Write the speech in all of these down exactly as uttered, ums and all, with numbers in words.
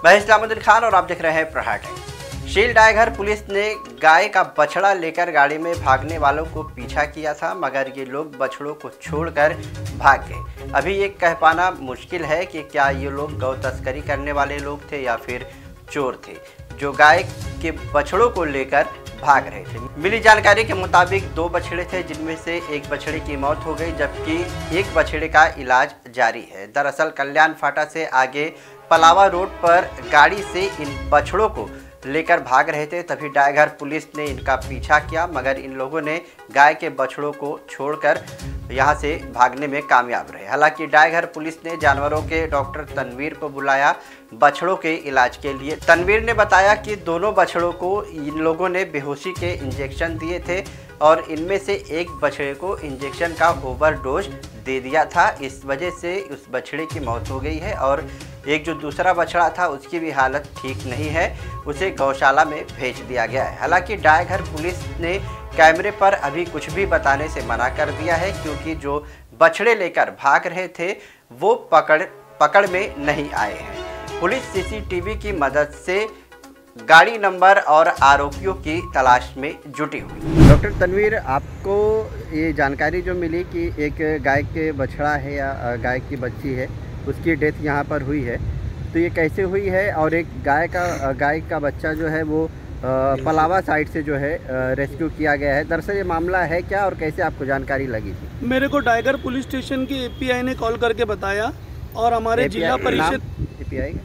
मैं इस्लामुद्दीन खान और आप देख रहे हैं प्रहार टाइम्स। शील डायघर पुलिस ने गाय का बछड़ा लेकर गाड़ी में भागने वालों को पीछा किया था, मगर ये लोग बछड़ों को छोड़कर भाग गए। अभी ये कह पाना मुश्किल है कि क्या ये लोग गौ तस्करी करने वाले लोग थे या फिर चोर थे जो गाय के बछड़ों को लेकर भाग रहे थे। मिली जानकारी के मुताबिक दो बछड़े थे, जिनमें से एक बछड़े की मौत हो गई जबकि एक बछड़े का इलाज जारी है। दरअसल कल्याण फाटा से आगे पलावा रोड पर गाड़ी से इन बछड़ों को लेकर भाग रहे थे, तभी डायघर पुलिस ने इनका पीछा किया, मगर इन लोगों ने गाय के बछड़ों को छोड़कर यहां से भागने में कामयाब रहे। हालांकि डायघर पुलिस ने जानवरों के डॉक्टर तनवीर को बुलाया बछड़ों के इलाज के लिए। तनवीर ने बताया कि दोनों बछड़ों को इन लोगों ने बेहोशी के इंजेक्शन दिए थे और इनमें से एक बछड़े को इंजेक्शन का ओवरडोज दे दिया था, इस वजह से उस बछड़े की मौत हो गई है और एक जो दूसरा बछड़ा था उसकी भी हालत ठीक नहीं है, उसे गौशाला में भेज दिया गया है। हालांकि डायघर पुलिस ने कैमरे पर अभी कुछ भी बताने से मना कर दिया है, क्योंकि जो बछड़े लेकर भाग रहे थे वो पकड़ पकड़ में नहीं आए हैं। पुलिस सीसीटीवी की मदद से गाड़ी नंबर और आरोपियों की तलाश में जुटी हुई। डॉक्टर तनवीर, आपको ये जानकारी जो मिली कि एक गाय के बछड़ा है या गाय की बच्ची है, उसकी डेथ यहाँ पर हुई है, तो ये कैसे हुई है? और एक गाय का गाय का बच्चा जो है वो पलावा साइड से जो है रेस्क्यू किया गया है। दरअसल ये मामला है क्या और कैसे आपको जानकारी लगी थी? मेरे को डायघर पुलिस स्टेशन की एपीआई ने कॉल करके बताया और हमारे जिला परिषद एपीआई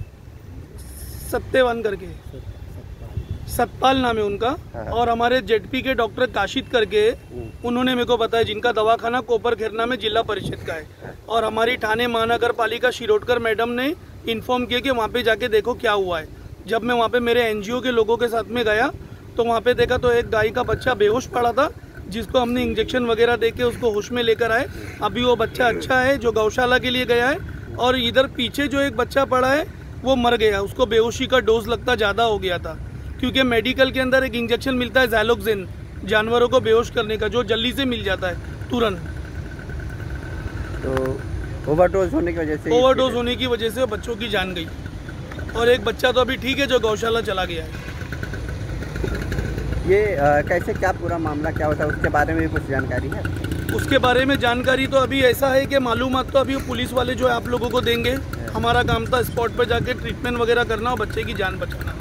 सत्यवान करके सतपाल नाम है उनका, और हमारे जेडपी के डॉक्टर काशिद करके उन्होंने मेरे को बताया, जिनका दवाखाना कोपर खेरना में जिला परिषद का है। और हमारी थाने महानगर पालिका शिरोडकर मैडम ने इन्फॉर्म किया कि वहाँ पे जाके देखो क्या हुआ है। जब मैं वहाँ पे मेरे एनजीओ के लोगों के साथ में गया तो वहाँ पे देखा तो एक गाय का बच्चा बेहोश पड़ा था, जिसको हमने इंजेक्शन वगैरह दे के उसको होश में लेकर आए। अभी वो बच्चा अच्छा है जो गौशाला के लिए गया है। और इधर पीछे जो एक बच्चा पड़ा है वो मर गया, उसको बेहोशी का डोज लगता ज़्यादा हो गया था, क्योंकि मेडिकल के अंदर एक इंजेक्शन मिलता है ज़ैलोक्सिन जानवरों को बेहोश करने का, जो जल्दी से मिल जाता है तुरंत। तो ओवरडोज होने की वजह से ओवरडोज होने की वजह से बच्चों की जान गई, और एक बच्चा तो अभी ठीक है जो गौशाला चला गया है। ये आ, कैसे क्या पूरा मामला क्या होता है उसके बारे में भी कुछ जानकारी है? उसके बारे में जानकारी तो अभी ऐसा है कि मालूमात तो अभी पुलिस वाले जो है आप लोगों को देंगे। हमारा काम था स्पॉट पर जाके ट्रीटमेंट वगैरह करना और बच्चे की जान बचाना।